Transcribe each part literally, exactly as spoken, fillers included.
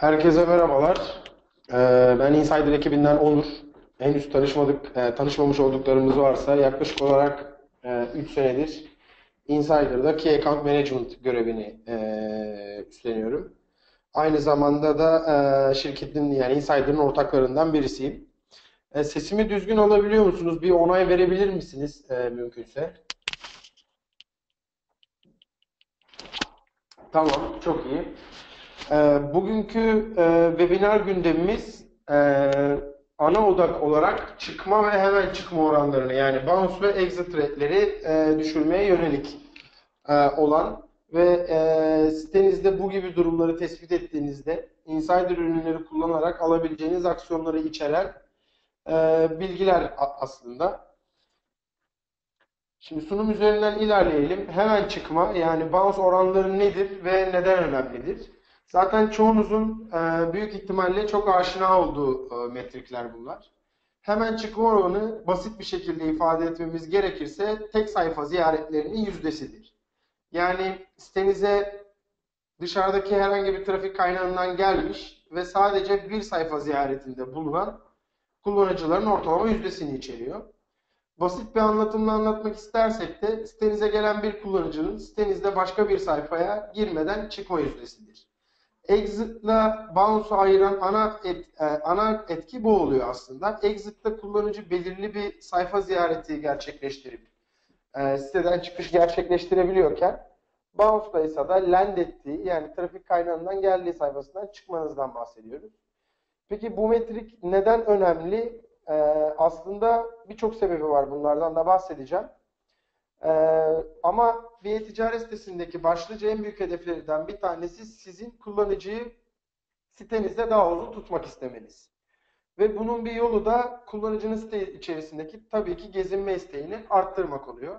Herkese merhabalar. Ee, ben Insider ekibinden Onur. Henüz tanışmadık, e, tanışmamış olduklarımız varsa yaklaşık olarak e, üç senedir Insider'da Key Account Management görevini e, üstleniyorum. Aynı zamanda da e, şirketin yani Insider'ın ortaklarından birisiyim. E, sesimi düzgün alabiliyor musunuz? Bir onay verebilir misiniz e, mümkünse? Tamam, çok iyi. Ee, bugünkü e, webinar gündemimiz e, ana odak olarak çıkma ve hemen çıkma oranlarını yani bounce ve exit rate'leri e, düşürmeye yönelik e, olan ve e, sitenizde bu gibi durumları tespit ettiğinizde insider ürünleri kullanarak alabileceğiniz aksiyonları içeren e, bilgiler aslında. Şimdi sunum üzerinden ilerleyelim. Hemen çıkma yani bounce oranları nedir ve neden önemlidir? Zaten çoğunuzun e, büyük ihtimalle çok aşina olduğu e, metrikler bunlar. Hemen çıkma oranı basit bir şekilde ifade etmemiz gerekirse tek sayfa ziyaretlerinin yüzdesidir. Yani sitenize dışarıdaki herhangi bir trafik kaynağından gelmiş ve sadece bir sayfa ziyaretinde bulunan kullanıcıların ortalama yüzdesini içeriyor. Basit bir anlatımla anlatmak istersek de sitenize gelen bir kullanıcının sitenizde başka bir sayfaya girmeden çıkma yüzdesidir. Exit ile bounce'u ayıran ana, et, e, ana etki bu oluyor aslında. Exit'te kullanıcı belirli bir sayfa ziyareti gerçekleştirip e, siteden çıkış gerçekleştirebiliyorken bounce'da ise da land ettiği yani trafik kaynağından geldiği sayfasından çıkmanızdan bahsediyoruz. Peki bu metrik neden önemli? Ee, aslında birçok sebebi var. Bunlardan da bahsedeceğim. Ee, ama bir e-ticaret sitesindeki başlıca en büyük hedeflerden bir tanesi sizin kullanıcıyı sitenizde daha uzun tutmak istemeniz. Ve bunun bir yolu da kullanıcının site içerisindeki tabii ki gezinme isteğini arttırmak oluyor.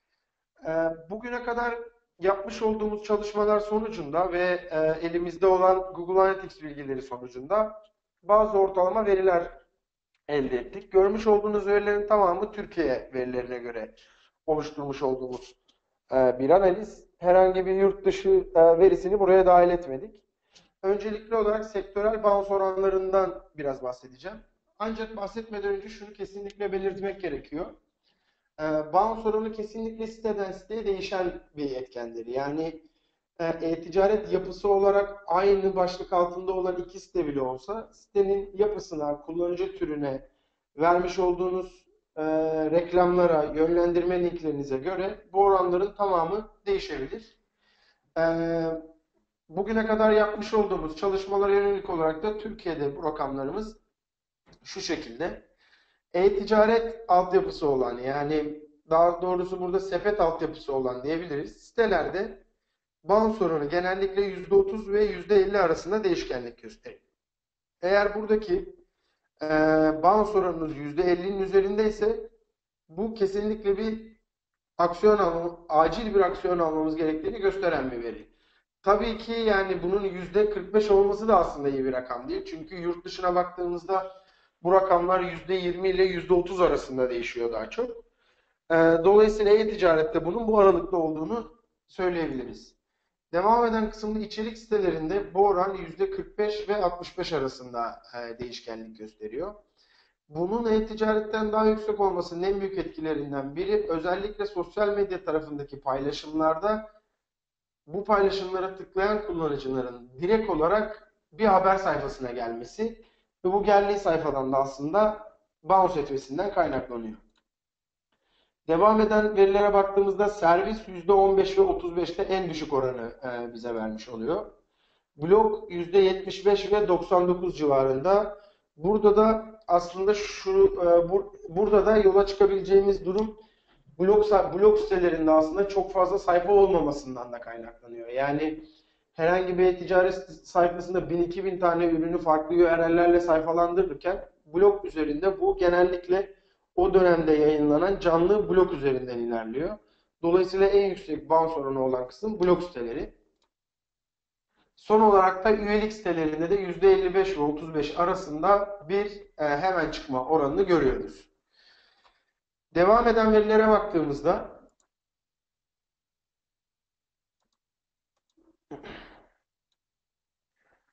Ee, bugüne kadar yapmış olduğumuz çalışmalar sonucunda ve e, elimizde olan Google Analytics bilgileri sonucunda bazı ortalama veriler elde ettik. Görmüş olduğunuz verilerin tamamı Türkiye verilerine göre oluşturmuş olduğumuz e, bir analiz. Herhangi bir yurt dışı e, verisini buraya dahil etmedik. Öncelikli olarak sektörel bounce oranlarından biraz bahsedeceğim. Ancak bahsetmeden önce şunu kesinlikle belirtmek gerekiyor. E, bounce oranı kesinlikle siteden siteye değişen bir etkendir. Yani e-ticaret yapısı olarak aynı başlık altında olan iki site bile olsa sitenin yapısına, kullanıcı türüne, vermiş olduğunuz e, reklamlara, yönlendirme linklerinize göre bu oranların tamamı değişebilir. E, bugüne kadar yapmış olduğumuz çalışmalara yönelik olarak da Türkiye'de bu rakamlarımız şu şekilde. E-ticaret altyapısı olan yani daha doğrusu burada sepet altyapısı olan diyebiliriz. Sitelerde bounce oranı genellikle yüzde otuz ve yüzde elli arasında değişkenlik gösteriyor. Eğer buradaki e, bounce oranınız yüzde ellinin üzerindeyse bu kesinlikle bir aksiyon alma, acil bir aksiyon almamız gerektiğini gösteren bir veri. Tabii ki yani bunun yüzde kırk beş olması da aslında iyi bir rakam değil. Çünkü yurt dışına baktığımızda bu rakamlar yüzde yirmi ile yüzde otuz arasında değişiyor daha çok. E, dolayısıyla e-ticarette bunun bu aralıkta olduğunu söyleyebiliriz. Devam eden kısımda içerik sitelerinde bu oran yüzde kırk beş ve altmış beş arasında e, değişkenlik gösteriyor. Bunun e-ticaretten daha yüksek olmasının en büyük etkilerinden biri özellikle sosyal medya tarafındaki paylaşımlarda bu paylaşımlara tıklayan kullanıcıların direkt olarak bir haber sayfasına gelmesi ve bu geldiği sayfadan da aslında bounce etmesinden kaynaklanıyor. Devam eden verilere baktığımızda servis yüzde on beş ve otuz beşte en düşük oranı e, bize vermiş oluyor. Blog yüzde yetmiş beş ve doksan dokuz civarında. Burada da aslında şu e, bu, burada da yola çıkabileceğimiz durum blog blog sitelerinde aslında çok fazla sayfa olmamasından da kaynaklanıyor. Yani herhangi bir ticaret sayfasında bin iki bin tane ürünü farklı U R L'lerle sayfalandırırken blog üzerinde bu genellikle o dönemde yayınlanan canlı blog üzerinden ilerliyor. Dolayısıyla en yüksek bounce oranı olan kısım blog siteleri. Son olarak da üyelik sitelerinde de yüzde elli beş ve otuz beş arasında bir e, hemen çıkma oranını görüyoruz. Devam eden verilere baktığımızda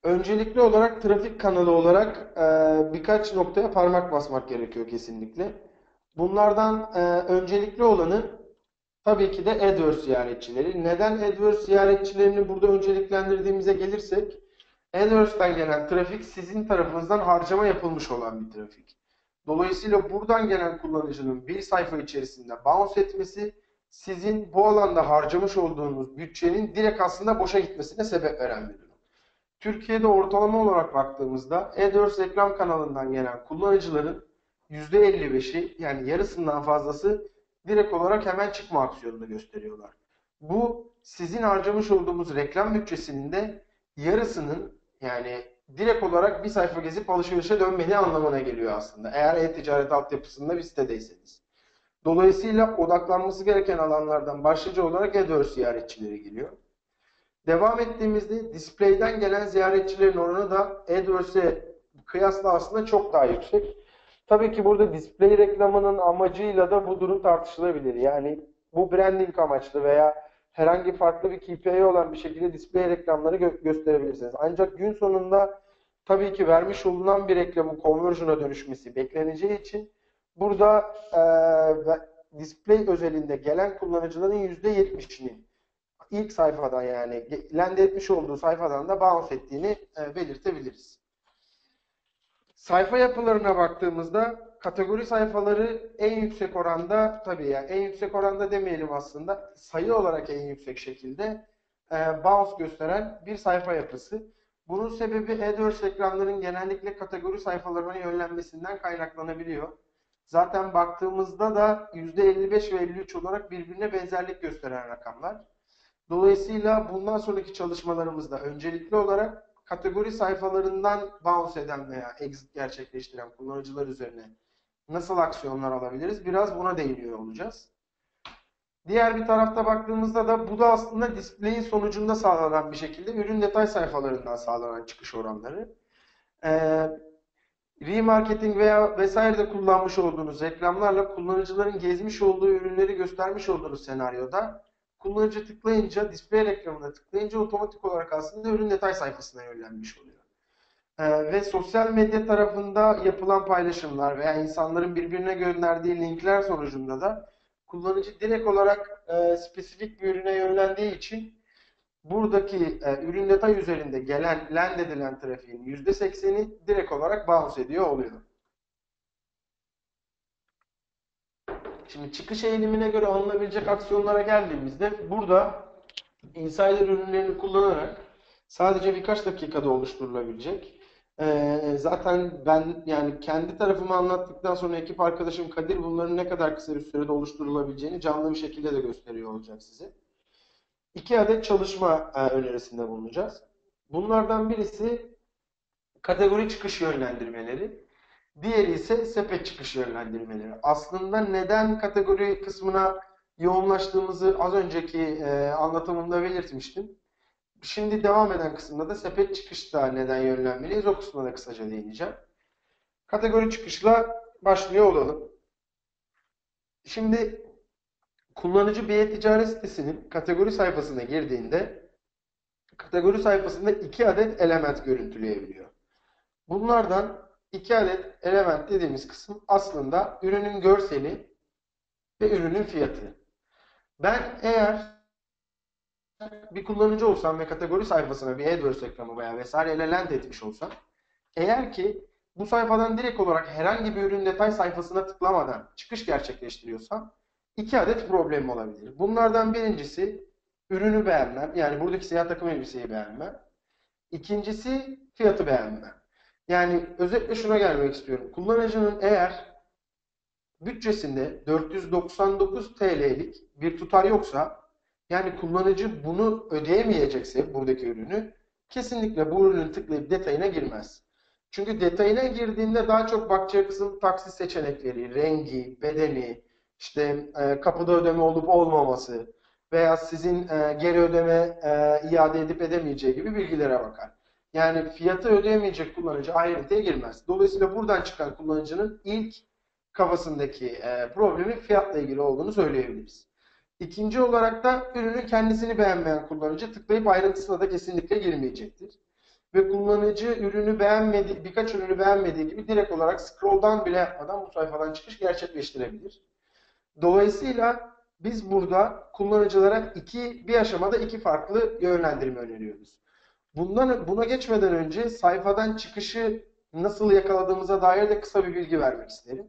Öncelikli olarak trafik kanalı olarak e, birkaç noktaya parmak basmak gerekiyor kesinlikle. Bunlardan e, öncelikli olanı tabii ki de AdWords ziyaretçileri. Neden AdWords ziyaretçilerini burada önceliklendirdiğimize gelirsek, AdWords'tan gelen trafik sizin tarafınızdan harcama yapılmış olan bir trafik. Dolayısıyla buradan gelen kullanıcının bir sayfa içerisinde bounce etmesi, sizin bu alanda harcamış olduğunuz bütçenin direkt aslında boşa gitmesine sebep veren bir durum. Türkiye'de ortalama olarak baktığımızda AdWords reklam kanalından gelen kullanıcıların yüzde elli beşi yani yarısından fazlası direkt olarak hemen çıkma aksiyonunu gösteriyorlar. Bu sizin harcamış olduğumuz reklam bütçesinin de yarısının yani direkt olarak bir sayfa gezip alışverişe dönmediği anlamına geliyor aslında. Eğer e-ticaret altyapısında bir sitedeyseniz. Dolayısıyla odaklanması gereken alanlardan başlıca olarak AdWords ziyaretçileri geliyor. Devam ettiğimizde display'den gelen ziyaretçilerin oranı da AdWords'e kıyasla aslında çok daha yüksek. Tabii ki burada display reklamının amacıyla da bu durum tartışılabilir. Yani bu branding amaçlı veya herhangi farklı bir K P I olan bir şekilde display reklamları gö gösterebilirsiniz. Ancak gün sonunda tabii ki vermiş olunan bir reklamın conversion'a dönüşmesi bekleneceği için burada e, display özelinde gelen kullanıcıların yüzde yetmişinin ilk sayfadan yani land etmiş olduğu sayfadan da bounce ettiğini e, belirtebiliriz. Sayfa yapılarına baktığımızda kategori sayfaları en yüksek oranda tabii ya en yüksek oranda demeyelim aslında sayı olarak en yüksek şekilde e, bounce gösteren bir sayfa yapısı. Bunun sebebi AdWords reklamların genellikle kategori sayfalarına yönlenmesinden kaynaklanabiliyor. Zaten baktığımızda da yüzde elli beş ve elli üç olarak birbirine benzerlik gösteren rakamlar. Dolayısıyla bundan sonraki çalışmalarımızda öncelikli olarak kategori sayfalarından bounce eden veya exit gerçekleştiren kullanıcılar üzerine nasıl aksiyonlar alabiliriz? Biraz buna değiniyor olacağız. Diğer bir tarafta baktığımızda da bu da aslında display'in sonucunda sağlanan bir şekilde ürün detay sayfalarından sağlanan çıkış oranları. Ee, Remarketing veya vesairede kullanmış olduğunuz reklamlarla kullanıcıların gezmiş olduğu ürünleri göstermiş olduğunuz senaryoda kullanıcı tıklayınca, display reklamına tıklayınca otomatik olarak aslında ürün detay sayfasına yönlenmiş oluyor. Ee, ve sosyal medya tarafında yapılan paylaşımlar veya insanların birbirine gönderdiği linkler sonucunda da kullanıcı direkt olarak e, spesifik bir ürüne yönlendiği için buradaki e, ürün detay üzerinde gelen, land edilen trafiğin yüzde sekseni direkt olarak bounce ediyor oluyor. Şimdi çıkış eğilimine göre alınabilecek aksiyonlara geldiğimizde burada insider ürünlerini kullanarak sadece birkaç dakikada oluşturulabilecek. Ee, zaten ben yani kendi tarafımı anlattıktan sonra ekip arkadaşım Kadir bunların ne kadar kısa bir sürede oluşturulabileceğini canlı bir şekilde de gösteriyor olacak size. İki adet çalışma e, önerisinde bulunacağız. Bunlardan birisi kategori çıkış yönlendirmeleri. Diğeri ise sepet çıkış yönlendirmeleri. Aslında neden kategori kısmına yoğunlaştığımızı az önceki e, anlatımımda belirtmiştim. Şimdi devam eden kısımda da sepet çıkışta neden yönlenmeliyiz o kısmına da kısaca değineceğim. Kategori çıkışla başlıyor olalım. Şimdi kullanıcı bir e-ticaret sitesinin kategori sayfasına girdiğinde kategori sayfasında iki adet element görüntüleyebiliyor. Bunlardan iki adet element dediğimiz kısım aslında ürünün görseli ve ürünün fiyatı. Ben eğer bir kullanıcı olsam ve kategori sayfasına bir AdWords reklamı veya vesaireyle land etmiş olsam, eğer ki bu sayfadan direkt olarak herhangi bir ürün detay sayfasına tıklamadan çıkış gerçekleştiriyorsam iki adet problemim olabilir. Bunlardan birincisi ürünü beğenmem. Yani buradaki siyah takım elbiseyi beğenmem. İkincisi fiyatı beğenmem. Yani özetle şuna gelmek istiyorum. Kullanıcının eğer bütçesinde dört yüz doksan dokuz T L'lik bir tutar yoksa yani kullanıcı bunu ödeyemeyecekse buradaki ürünü kesinlikle bu ürünün tıklayıp detayına girmez. Çünkü detayına girdiğinde daha çok bakacağı kısım taksi seçenekleri, rengi, bedeni, işte e, kapıda ödeme olup olmaması veya sizin e, geri ödeme e, iade edip edemeyeceği gibi bilgilere bakar. Yani fiyatı ödeyemeyecek kullanıcı ayrıntıya girmez. Dolayısıyla buradan çıkan kullanıcının ilk kafasındaki e, problemi fiyatla ilgili olduğunu söyleyebiliriz. İkinci olarak da ürünün kendisini beğenmeyen kullanıcı tıklayıp ayrıntısına da kesinlikle girmeyecektir. ve kullanıcı ürünü beğenmedi, birkaç ürünü beğenmediği gibi direkt olarak scroll'dan bile yapmadan bu sayfadan çıkış gerçekleştirebilir. Dolayısıyla biz burada kullanıcılara iki bir aşamada iki farklı yönlendirme öneriyoruz. Bundan buna geçmeden önce sayfadan çıkışı nasıl yakaladığımıza dair de kısa bir bilgi vermek isterim.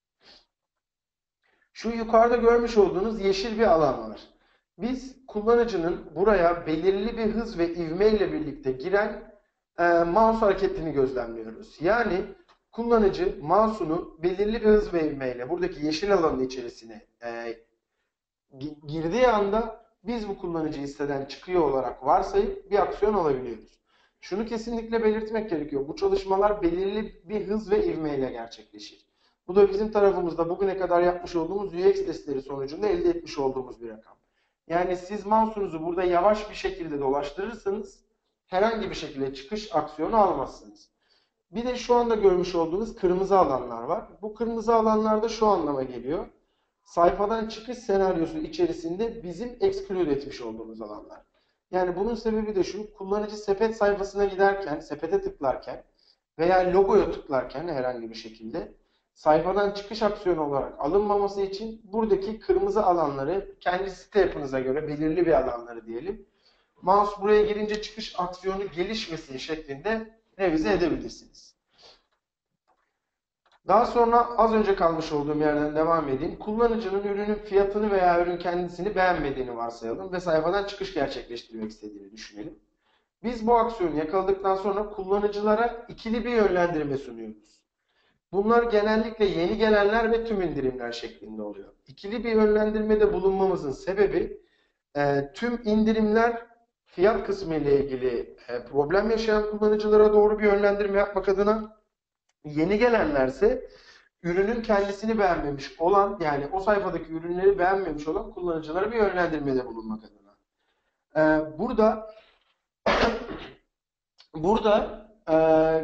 Şu yukarıda görmüş olduğunuz yeşil bir alan var. Biz kullanıcının buraya belirli bir hız ve ivme ile birlikte giren e, mouse hareketini gözlemliyoruz. Yani kullanıcı mouse'unu belirli bir hız ve ivme ile buradaki yeşil alanın içerisine e, girdiği anda biz bu kullanıcıyı siteden çıkıyor olarak varsayıp bir aksiyon alabiliyoruz. Şunu kesinlikle belirtmek gerekiyor. Bu çalışmalar belirli bir hız ve ivme ile gerçekleşir. Bu da bizim tarafımızda bugüne kadar yapmış olduğumuz U X testleri sonucunda elde etmiş olduğumuz bir rakam. Yani siz mouse'unuzu burada yavaş bir şekilde dolaştırırsanız herhangi bir şekilde çıkış aksiyonu almazsınız. Bir de şu anda görmüş olduğunuz kırmızı alanlar var. Bu kırmızı alanlar da şu anlama geliyor. Sayfadan çıkış senaryosu içerisinde bizim exclude etmiş olduğumuz alanlar. Yani bunun sebebi de şu, kullanıcı sepet sayfasına giderken, sepete tıklarken veya logoya tıklarken herhangi bir şekilde sayfadan çıkış aksiyonu olarak alınmaması için buradaki kırmızı alanları kendi site yapınıza göre belirli bir alanları diyelim. Mouse buraya girince çıkış aksiyonu gelişmesin şeklinde revize edebilirsiniz. Daha sonra az önce kalmış olduğum yerden devam edeyim. Kullanıcının ürünün fiyatını veya ürün kendisini beğenmediğini varsayalım ve sayfadan çıkış gerçekleştirmek istediğini düşünelim. Biz bu aksiyonu yakaladıktan sonra kullanıcılara ikili bir yönlendirme sunuyoruz. Bunlar genellikle yeni gelenler ve tüm indirimler şeklinde oluyor. İkili bir yönlendirmede bulunmamızın sebebi e, tüm indirimler fiyat kısmı ile ilgili e, problem yaşayan kullanıcılara doğru bir yönlendirme yapmak adına, yeni gelenlerse ürünün kendisini beğenmemiş olan, yani o sayfadaki ürünleri beğenmemiş olan kullanıcılara bir yönlendirmede bulunmak adına. Ee, burada burada e,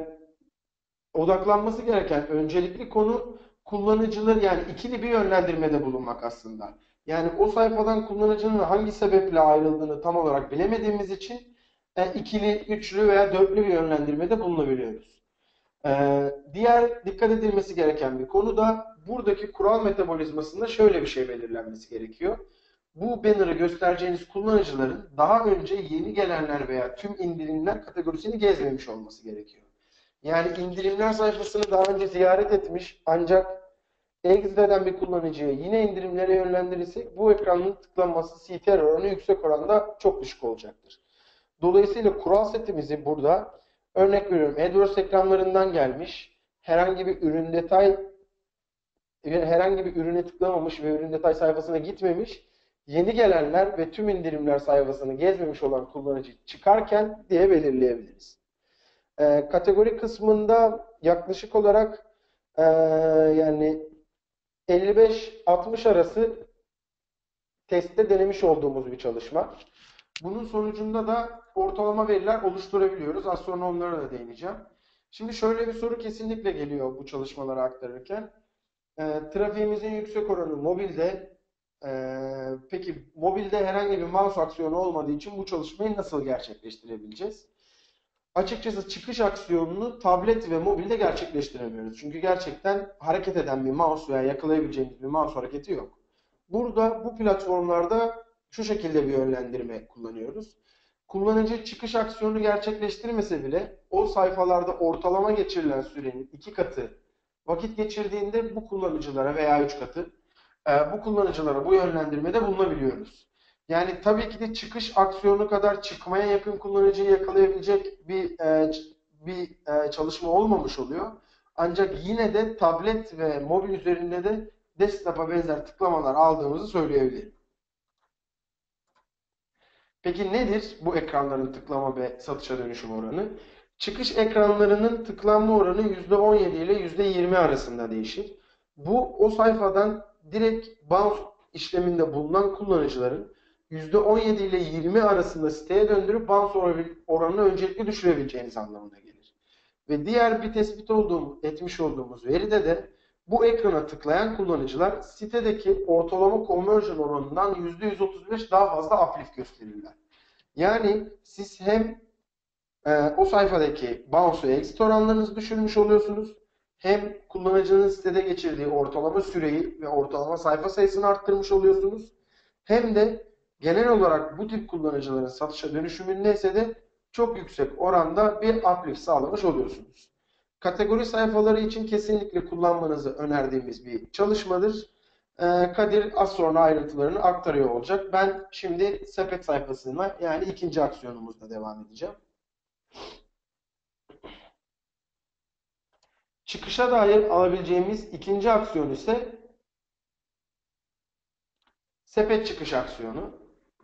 odaklanması gereken öncelikli konu kullanıcılar, yani ikili bir yönlendirmede bulunmak aslında. Yani o sayfadan kullanıcının hangi sebeple ayrıldığını tam olarak bilemediğimiz için e, ikili, üçlü veya dörtlü bir yönlendirmede bulunabiliyoruz. Ee, diğer dikkat edilmesi gereken bir konu da buradaki kural metabolizmasında şöyle bir şey belirlenmesi gerekiyor. Bu banner'ı göstereceğiniz kullanıcıların daha önce yeni gelenler veya tüm indirimler kategorisini gezmemiş olması gerekiyor. Yani indirimler sayfasını daha önce ziyaret etmiş ancak exit eden bir kullanıcıya yine indirimlere yönlendirirsek bu ekranın tıklanması C T R oranı yüksek oranda çok düşük olacaktır. Dolayısıyla kural setimizi burada, örnek veriyorum, AdWords ekranlarından gelmiş, herhangi bir ürün detay herhangi bir ürüne tıklamamış ve ürün detay sayfasına gitmemiş, yeni gelenler ve tüm indirimler sayfasını gezmemiş olan kullanıcı çıkarken diye belirleyebiliriz. Ee, kategori kısmında yaklaşık olarak e, yani elli beş altmış arası testte denemiş olduğumuz bir çalışma. Bunun sonucunda da ortalama veriler oluşturabiliyoruz. Az sonra onlara da değineceğim. Şimdi şöyle bir soru kesinlikle geliyor bu çalışmaları aktarırken. E, trafiğimizin yüksek oranı mobilde. E, peki mobilde herhangi bir mouse aksiyonu olmadığı için bu çalışmayı nasıl gerçekleştirebileceğiz? Açıkçası çıkış aksiyonunu tablet ve mobilde gerçekleştiremiyoruz. Çünkü gerçekten hareket eden bir mouse veya yakalayabileceğimiz bir mouse hareketi yok. Burada bu platformlarda şu şekilde bir yönlendirme kullanıyoruz. Kullanıcı çıkış aksiyonu gerçekleştirmese bile o sayfalarda ortalama geçirilen sürenin iki katı vakit geçirdiğinde bu kullanıcılara veya üç katı bu kullanıcılara bu yönlendirmede bulunabiliyoruz. Yani tabii ki de çıkış aksiyonu kadar çıkmaya yakın kullanıcıyı yakalayabilecek bir bir çalışma olmamış oluyor. Ancak yine de tablet ve mobil üzerinde de desktop'a benzer tıklamalar aldığımızı söyleyebilirim. Peki nedir bu ekranların tıklama ve satışa dönüşüm oranı? Çıkış ekranlarının tıklanma oranı yüzde on yedi ile yüzde yirmi arasında değişir. Bu o sayfadan direkt bounce işleminde bulunan kullanıcıların yüzde on yedi ile yirmi arasında siteye döndürüp bounce oranını öncelikle düşürebileceğiniz anlamına gelir. Ve diğer bir tespit olduğum, etmiş olduğumuz veride de bu ekrana tıklayan kullanıcılar sitedeki ortalama conversion oranından yüzde yüz otuz beş daha fazla uplift gösterirler. Yani siz hem e, o sayfadaki bounce ve exit oranlarınızı düşürmüş oluyorsunuz. Hem kullanıcının sitede geçirdiği ortalama süreyi ve ortalama sayfa sayısını arttırmış oluyorsunuz. Hem de genel olarak bu tip kullanıcıların satışa dönüşümünde de çok yüksek oranda bir uplift sağlamış oluyorsunuz. Kategori sayfaları için kesinlikle kullanmanızı önerdiğimiz bir çalışmadır. Ee, Kadir az sonra ayrıntılarını aktarıyor olacak. Ben şimdi sepet sayfasına, yani ikinci aksiyonumuzla devam edeceğim. Çıkışa dair alabileceğimiz ikinci aksiyon ise sepet çıkış aksiyonu.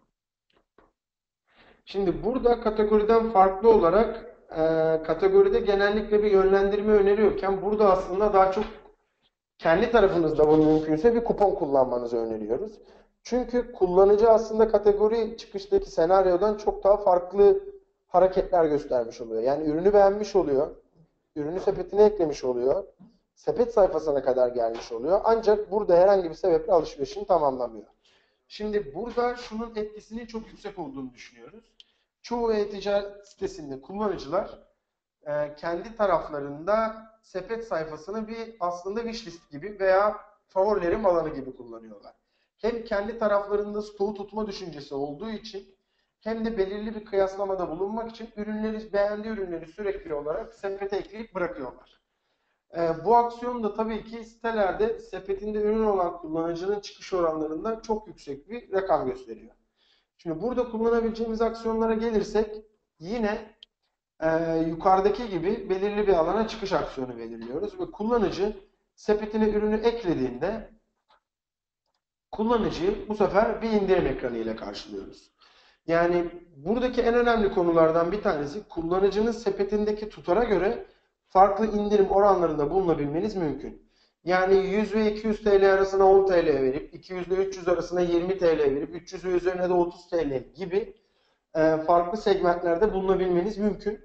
Şimdi burada kategoriden farklı olarak e, kategoride genellikle bir yönlendirme öneriyorken burada aslında daha çok kendi tarafınızda bunu mümkünse bir kupon kullanmanızı öneriyoruz. Çünkü kullanıcı aslında kategori çıkıştaki senaryodan çok daha farklı hareketler göstermiş oluyor. Yani ürünü beğenmiş oluyor. Ürünü sepetine eklemiş oluyor. Sepet sayfasına kadar gelmiş oluyor. Ancak burada herhangi bir sebeple alışverişini tamamlamıyor. Şimdi burada şunun etkisinin çok yüksek olduğunu düşünüyoruz. Çoğu e-ticaret sitesinde kullanıcılar e, kendi taraflarında sepet sayfasını bir aslında wishlist gibi veya favorilerim alanı gibi kullanıyorlar. Hem kendi taraflarında stoğu tutma düşüncesi olduğu için hem de belirli bir kıyaslamada bulunmak için ürünleri, beğendiği ürünleri sürekli olarak sepete ekleyip bırakıyorlar. E, bu aksiyon da tabii ki sitelerde sepetinde ürün olan kullanıcının çıkış oranlarında çok yüksek bir rakam gösteriyor. Şimdi burada kullanabileceğimiz aksiyonlara gelirsek yine e, yukarıdaki gibi belirli bir alana çıkış aksiyonu belirliyoruz ve kullanıcı sepetine ürünü eklediğinde kullanıcıyı bu sefer bir indirim ekranı ile karşılıyoruz. Yani buradaki en önemli konulardan bir tanesi kullanıcının sepetindeki tutara göre farklı indirim oranlarında bulunabilmeniz mümkün. Yani yüz ve iki yüz T L arasına on T L verip, iki yüz ile üç yüz arasına yirmi T L verip, üç yüz ve üzerine de otuz T L gibi farklı segmentlerde bulunabilmeniz mümkün.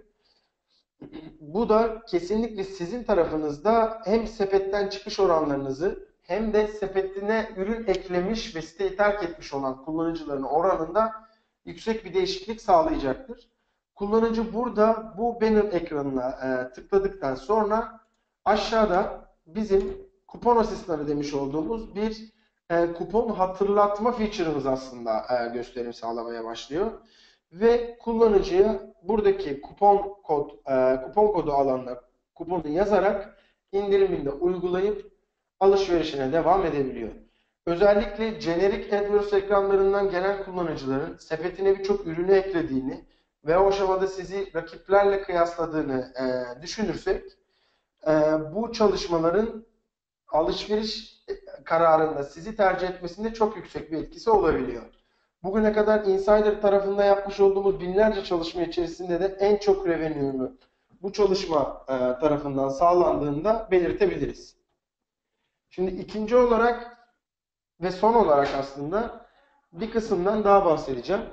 Bu da kesinlikle sizin tarafınızda hem sepetten çıkış oranlarınızı hem de sepetine ürün eklemiş ve siteyi terk etmiş olan kullanıcıların oranında yüksek bir değişiklik sağlayacaktır. Kullanıcı burada bu banner ekranına e, tıkladıktan sonra aşağıda bizim kupon asistanı demiş olduğumuz bir e, kupon hatırlatma feature'ımız aslında e, gösterim sağlamaya başlıyor. Ve kullanıcıya buradaki kupon kod e, kupon kodu alanına kuponu yazarak indirimini de uygulayıp alışverişine devam edebiliyor. Özellikle generic AdWords ekranlarından gelen kullanıcıların sepetine birçok ürünü eklediğini ve o aşamada sizi rakiplerle kıyasladığını e, düşünürsek e, bu çalışmaların alışveriş kararında sizi tercih etmesinde çok yüksek bir etkisi olabiliyor. Bugüne kadar Insider tarafında yapmış olduğumuz binlerce çalışma içerisinde de en çok revenue'nu bu çalışma e, tarafından sağlandığını da belirtebiliriz. Şimdi ikinci olarak ve son olarak aslında bir kısımdan daha bahsedeceğim.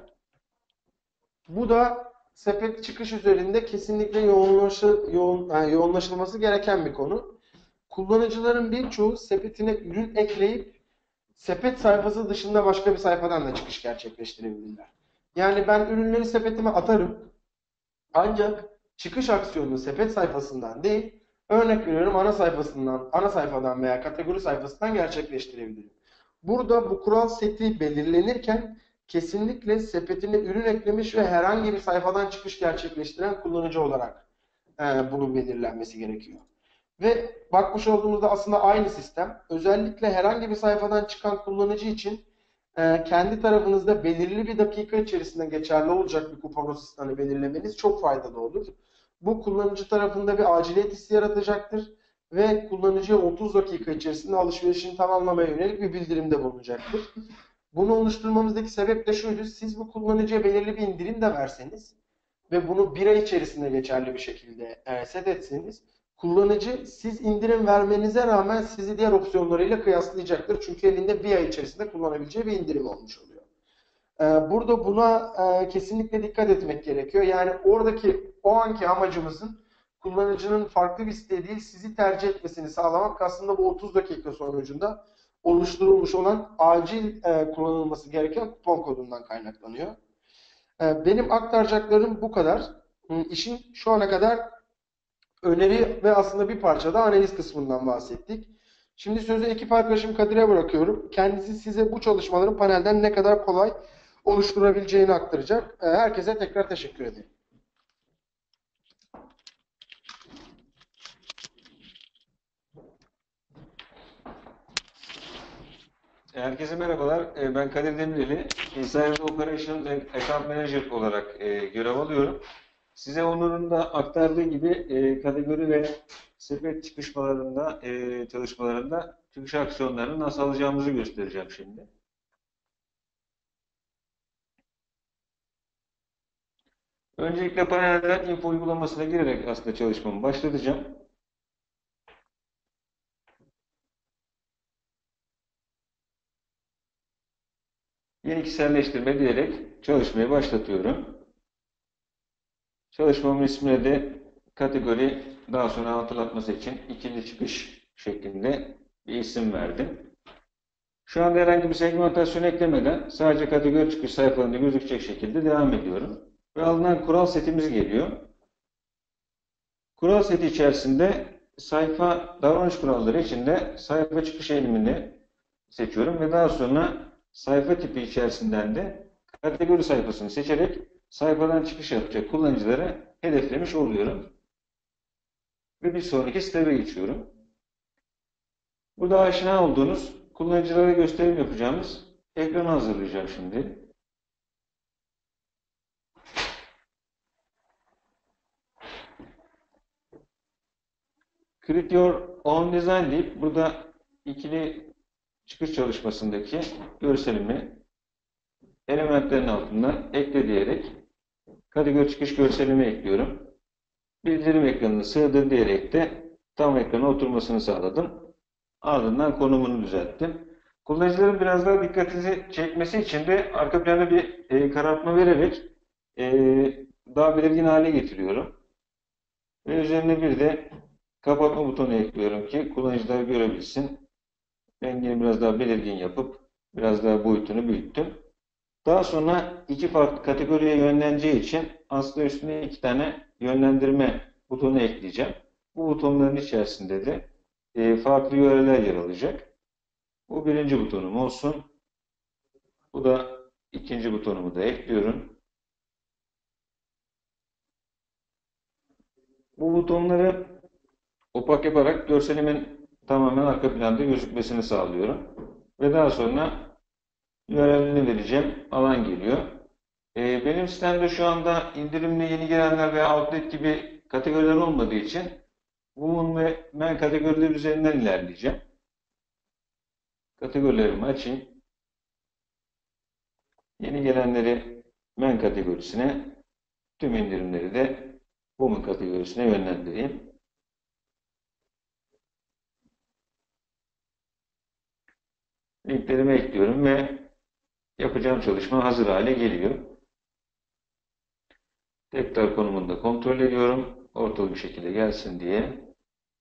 Bu da sepet çıkış üzerinde kesinlikle yoğunlaşı, yoğun, yani yoğunlaşılması gereken bir konu. Kullanıcıların birçoğu sepetine ürün ekleyip sepet sayfası dışında başka bir sayfadan da çıkış gerçekleştirebilirler. Yani ben ürünleri sepetime atarım. Ancak çıkış aksiyonunu sepet sayfasından değil, örnek veriyorum ana sayfasından, ana sayfadan veya kategori sayfasından gerçekleştirebilirim. Burada bu kural seti belirlenirken kesinlikle sepetine ürün eklemiş ve herhangi bir sayfadan çıkış gerçekleştiren kullanıcı olarak e, bunun belirlenmesi gerekiyor. Ve bakmış olduğumuzda aslında aynı sistem. Özellikle herhangi bir sayfadan çıkan kullanıcı için e, kendi tarafınızda belirli bir dakika içerisinde geçerli olacak bir kupon asistanı belirlemeniz çok faydalı olur. Bu kullanıcı tarafında bir aciliyet hissi yaratacaktır ve kullanıcıya otuz dakika içerisinde alışverişini tamamlamaya yönelik bir bildirimde bulunacaktır. Bunu oluşturmamızdaki sebep de şuydu. Siz bu kullanıcıya belirli bir indirim de verseniz ve bunu bir ay içerisinde geçerli bir şekilde e, set etseniz, kullanıcı siz indirim vermenize rağmen sizi diğer opsiyonlarıyla kıyaslayacaktır. Çünkü elinde bir ay içerisinde kullanabileceği bir indirim olmuş oluyor. Ee, burada buna e, kesinlikle dikkat etmek gerekiyor. Yani oradaki o anki amacımızın kullanıcının farklı bir site değil sizi tercih etmesini sağlamak, aslında bu otuz dakika sonucunda oluşturulmuş olan acil e, kullanılması gereken kupon kodundan kaynaklanıyor. E, benim aktaracaklarım bu kadar. Hı, İşin şu ana kadar öneri ve aslında bir parça da analiz kısmından bahsettik. Şimdi sözü ekip arkadaşım Kadir'e bırakıyorum. Kendisi size bu çalışmaların panelden ne kadar kolay oluşturabileceğini aktaracak. Ee, Herkese tekrar teşekkür ederim. Herkese merhabalar. Ee, Ben Kadir Demireli. Inside Operations and Account Manager olarak e, görev alıyorum. Size Onur'un da aktardığı gibi e, kategori ve sepet çıkışmalarında, e, çalışmalarında çıkış aksiyonlarını nasıl alacağımızı göstereceğim şimdi. Öncelikle panelden info uygulamasına girerek aslında çalışmamı başlatacağım. Yeni kişiselleştirme diyerek çalışmayı başlatıyorum. Çalışmamın ismine de kategori, daha sonra hatırlatması için ikili çıkış şeklinde bir isim verdim. Şu anda herhangi bir segmentasyon eklemeden sadece kategori çıkış sayfalarında gözükecek şekilde devam ediyorum. Ve alınan kural setimiz geliyor. Kural seti içerisinde sayfa davranış kuralları içinde sayfa çıkış eğilimini seçiyorum ve daha sonra sayfa tipi içerisinden de kategori sayfasını seçerek sayfadan çıkış yapacak kullanıcılara hedeflemiş oluyorum. Ve bir sonraki step'e geçiyorum. Burada aşina olduğunuz kullanıcılara gösterim yapacağımız ekranı hazırlayacağım şimdi. Create Your Own Design deyip burada ikili çıkış çalışmasındaki görselimi elementlerin altından ekle diyerek kategori çıkış görselimi ekliyorum. Bildirim ekranını sığdır diyerek de tam ekrana oturmasını sağladım. Ardından konumunu düzelttim. Kullanıcıların biraz daha dikkatinizi çekmesi için de arka plana bir e, karartma vererek e, daha belirgin hale getiriyorum. Ve üzerine bir de kapatma butonu ekliyorum ki kullanıcılar görebilsin. Rengini biraz daha belirgin yapıp biraz daha boyutunu büyüttüm. Daha sonra iki farklı kategoriye yönleneceği için aslında üstüne iki tane yönlendirme butonu ekleyeceğim. Bu butonların içerisinde de e, farklı yöreler yer alacak. Bu birinci butonum olsun. Bu da ikinci butonumu da ekliyorum. Bu butonları opak yaparak görselimin tamamen arka planda gözükmesini sağlıyorum. Ve daha sonra U R L'ini vereceğim. Alan geliyor. Ee, benim sistemde şu anda indirimli yeni gelenler veya outlet gibi kategoriler olmadığı için Women ve Men kategorileri üzerinden ilerleyeceğim. Kategorilerimi açayım. Yeni gelenleri Men kategorisine, tüm indirimleri de Women kategorisine yönlendireyim. Linklerimi ekliyorum ve yapacağım çalışma hazır hale geliyor. Tekrar konumunu da kontrol ediyorum. Ortalı bir şekilde gelsin diye.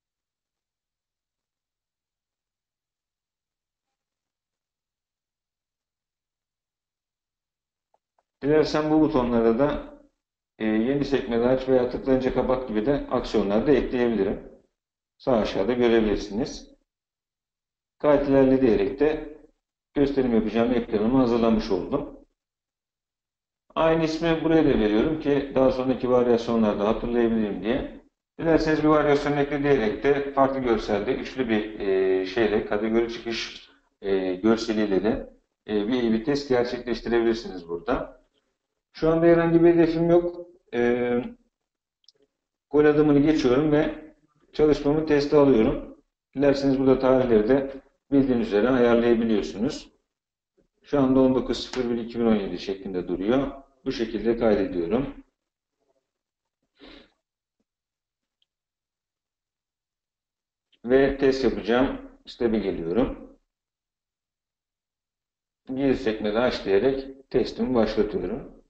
Dilersen bu butonlara da e, yeni sekmede aç veya tıklayınca kapat gibi de aksiyonlar da ekleyebilirim. Sağ aşağıda görebilirsiniz. Kayıt ilerle diyerek de gösterim yapacağım ekranımı hazırlamış oldum. Aynı ismi buraya da veriyorum ki daha sonraki varyasyonlarda hatırlayabilirim diye. Dilerseniz bir varyasyon ekle diyerek de farklı görselde üçlü bir e, şeyle kategori çıkış e, görseliyle de e, bir, bir test gerçekleştirebilirsiniz burada. Şu anda herhangi bir hedefim yok. E, gol adımını geçiyorum ve çalışmamı teste alıyorum. Dilerseniz burada tarihleri de bildiğiniz üzere ayarlayabiliyorsunuz. Şu anda on dokuz sıfır bir iki bin on yedi şeklinde duruyor. Bu şekilde kaydediyorum. Ve test yapacağım. Step'e geliyorum. Geri sekmede aç diyerek testimi başlatıyorum.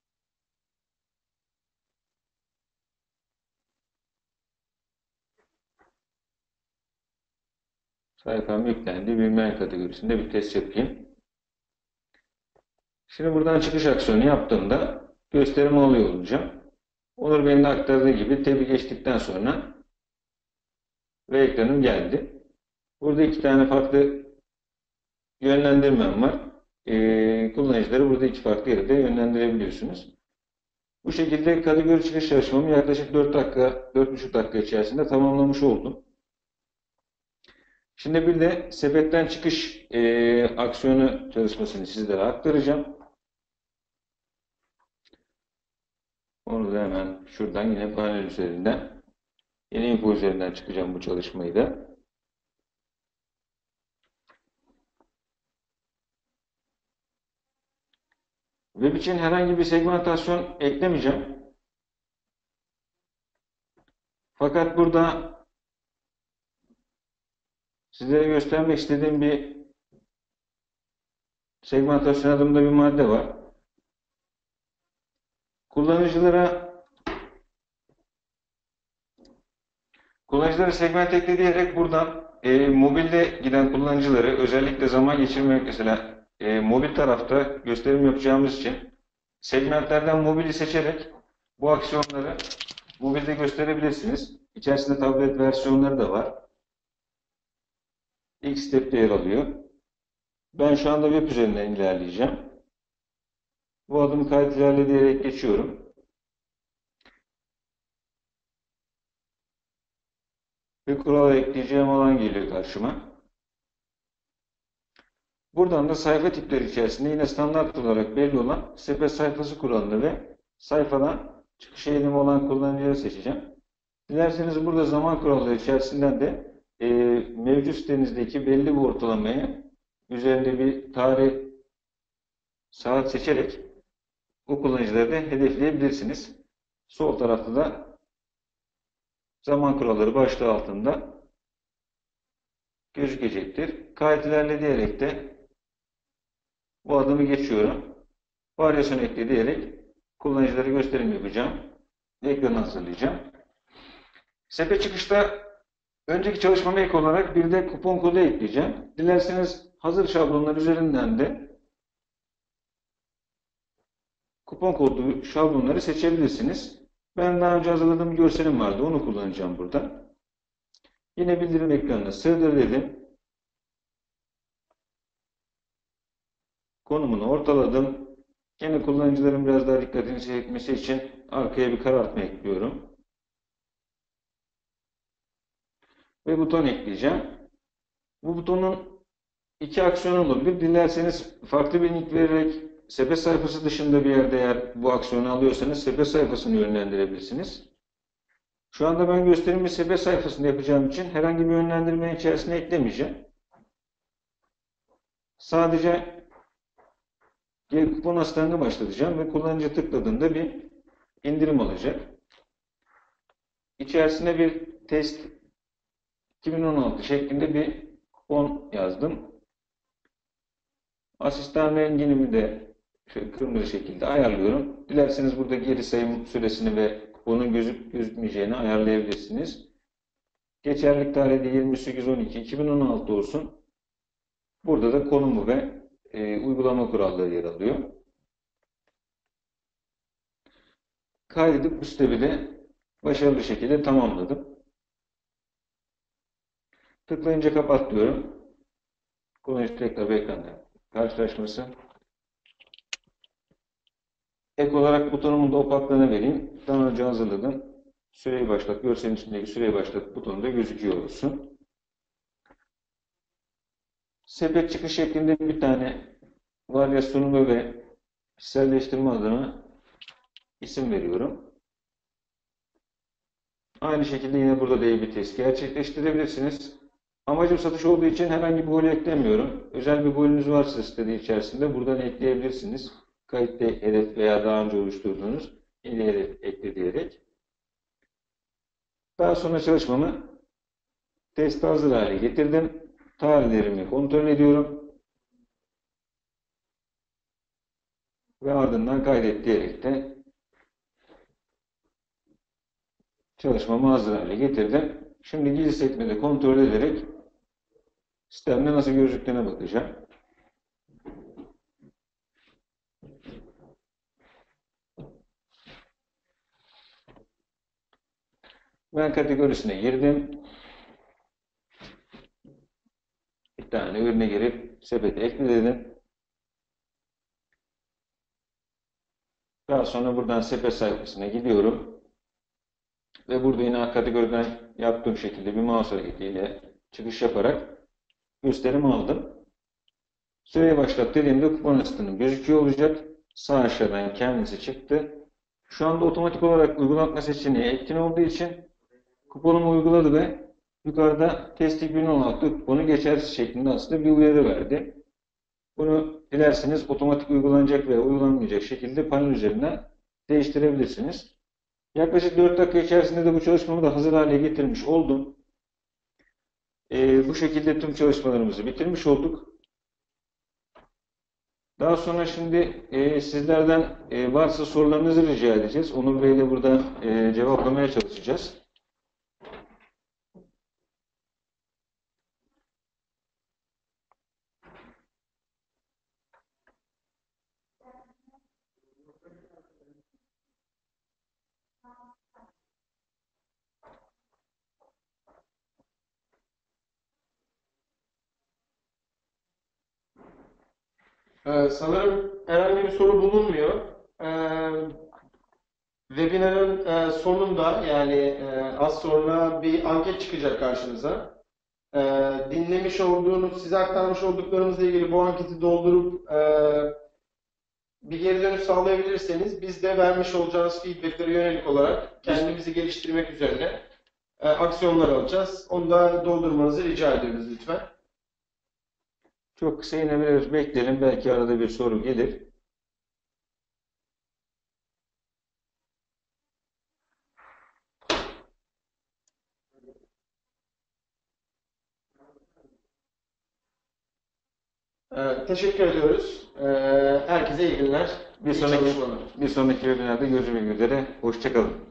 Sayfam yüklendi. Bir men kategorisinde bir test yapayım. Şimdi buradan çıkış aksiyonu yaptığımda gösterimi alıyor olacağım. Onur Bey'in de aktardığı gibi tabi geçtikten sonra ve ekranım geldi. Burada iki tane farklı yönlendirmem var. Ee, kullanıcıları burada iki farklı yerde yönlendirebiliyorsunuz. Bu şekilde kategori çıkış çalışmamı yaklaşık dört dakika, dört buçuk dakika içerisinde tamamlamış oldum. Şimdi bir de sepetten çıkış e, aksiyonu çalışmasını sizlere aktaracağım. Onu da hemen şuradan yine panel üzerinden, yeni info üzerinden çıkacağım bu çalışmayı da. Web için herhangi bir segmentasyon eklemeyeceğim. Fakat burada sizlere göstermek istediğim bir segmentasyon adımında bir madde var. Kullanıcılara kullanıcılara segment ekleyerek buradan e, mobilde giden kullanıcıları özellikle zaman geçirmek mesela e, mobil tarafta gösterim yapacağımız için segmentlerden mobili seçerek bu aksiyonları mobilde gösterebilirsiniz. İçerisinde tablet versiyonları da var. İlk step'te yer alıyor. Ben şu anda web üzerinden ilerleyeceğim. Bu adımı kayıt ilerle diyerek geçiyorum. Bir kurala ekleyeceğim alan geliyor karşıma. Buradan da sayfa tipleri içerisinde yine standart olarak belli olan sepet sayfası kuralını ve sayfadan çıkış eğilimi olan kullanıcıları seçeceğim. Dilerseniz burada zaman kuralları içerisinden de e, mevcut sitenizdeki belli bir ortalamaya üzerinde bir tarih, saat seçerek bu kullanıcıları da hedefleyebilirsiniz. Sol tarafta da zaman kuralları başlığı altında gözükecektir. Kayıt ilerle diyerek de bu adımı geçiyorum. Varyasyon ekle diyerek kullanıcılara gösterim yapacağım. Ekranı hazırlayacağım. Sepet çıkışta önceki çalışmama ek olarak bir de kupon kodu ekleyeceğim. Dilerseniz hazır şablonlar üzerinden de kupon kodu şablonları seçebilirsiniz. Ben daha önce hazırladığım bir görselim vardı. Onu kullanacağım burada. Yine bildirim ekranına sığdır dedim. Konumunu ortaladım. Yine kullanıcıların biraz daha dikkatini çekmesi için arkaya bir karartma ekliyorum. Ve buton ekleyeceğim. Bu butonun iki aksiyonu olabilir. Dilerseniz farklı bir link vererek sepet sayfası dışında bir yerde eğer bu aksiyonu alıyorsanız sepet sayfasını yönlendirebilirsiniz. Şu anda ben gösterimi sepet sayfasında yapacağım için herhangi bir yönlendirme içerisine eklemeyeceğim. Sadece gel kupon asistanını başlatacağım ve kullanıcı tıkladığında bir indirim alacak. İçerisine bir test iki bin on altı şeklinde bir kupon yazdım. Asistan rengini de şöyle kırmızı şekilde ayarlıyorum. Dilerseniz burada geri sayım süresini ve kuponun gözük gözükmeyeceğini ayarlayabilirsiniz. Geçerlilik tarihi de yirmi sekiz on iki iki bin on altı olsun. Burada da konumu ve e, uygulama kuralları yer alıyor. Kaydedip bu stepi de başarılı şekilde tamamladım. Tıklayınca kapat diyorum. Kullanıcı tekrar bir ekranda karşılaşması. Ek olarak butonumun da opaklığını vereyim. Daha önce hazırladım. Süreyi başlat, görselin içindeki süreyi başlat butonu da gözüküyor olsun. Sepet çıkış şeklinde bir tane varyasyonunu ve kişiselleştirme adına isim veriyorum. Aynı şekilde yine burada da A B test gerçekleştirebilirsiniz. Amacım satış olduğu için herhangi bir golü eklemiyorum. Özel bir golünüz varsa sitede içerisinde buradan ekleyebilirsiniz. Kayıtlı hedef veya daha önce oluşturduğunuz yeni hedef ekle diyerek. Daha sonra çalışmamı test hazır hale getirdim. Tarihlerimi kontrol ediyorum. Ve ardından kaydet diyerek de çalışmamı hazır hale getirdim. Şimdi gizli sekmede kontrol ederek sistemde nasıl gözüktüğüne bakacağım. Ben kategorisine girdim. Bir tane ürüne girip sepete ekle dedim. Daha sonra buradan sepet sayfasına gidiyorum. Ve burada yine kategoriden yaptığım şekilde bir mouse hareketiyle çıkış yaparak gösterimi aldım. Süreyi başlat dediğimde kupon asistanım gözüküyor olacak. Sağ aşağıdan kendisi çıktı. Şu anda otomatik olarak uygulatma seçeneği etkin olduğu için kuponumu uyguladı ve yukarıda test iki bin on altı kuponu geçersiz şeklinde aslında bir uyarı verdi. Bunu dilerseniz otomatik uygulanacak veya uygulanmayacak şekilde panel üzerinden değiştirebilirsiniz. Yaklaşık dört dakika içerisinde de bu çalışmamı da hazır hale getirmiş oldum. Ee, bu şekilde tüm çalışmalarımızı bitirmiş olduk. Daha sonra şimdi e, sizlerden e, varsa sorularınızı rica edeceğiz. Onur Bey ile burada e, cevaplamaya çalışacağız. Ee, sanırım herhangi bir soru bulunmuyor. Ee, Webinarın e, sonunda yani e, az sonra bir anket çıkacak karşınıza. E, dinlemiş olduğunuz, size aktarmış olduklarımızla ilgili bu anketi doldurup e, bir geri dönüş sağlayabilirseniz biz de vermiş olacağınız feedbacklere yönelik olarak kendimizi geliştirmek üzerine e, aksiyonlar alacağız. Onu da doldurmanızı rica ediyoruz lütfen. Çok kısa yine biraz bekleyelim. Belki arada bir soru gelir. E, teşekkür ediyoruz. E, herkese iyi günler. Bir iyi sonraki, çalışmalar. bir sonraki webinarda görüşmek üzere. Hoşça kalın.